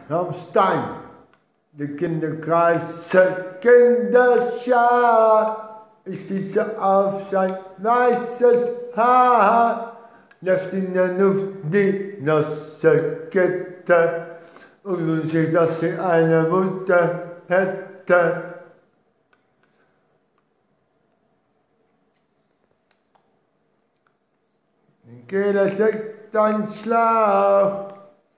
Rammstein, de Kinderkreis, Kinderschar. Ich schieße auf sein weißes Haar, läuft in der Luft die nasse Kette und wünscht sich, dass sie eine Mutter hätte. In Kehle steckt ein Schlauch.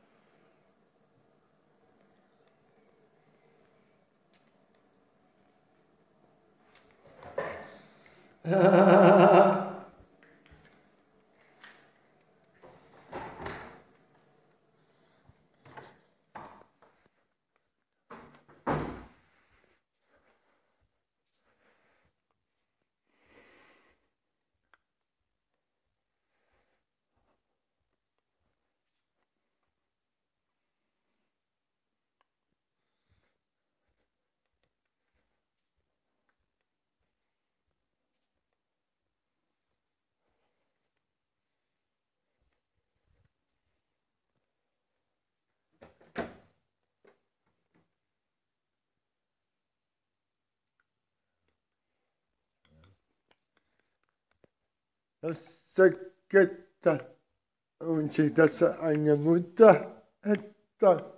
Das Gitter und sich, dass er eine Mutter hätte.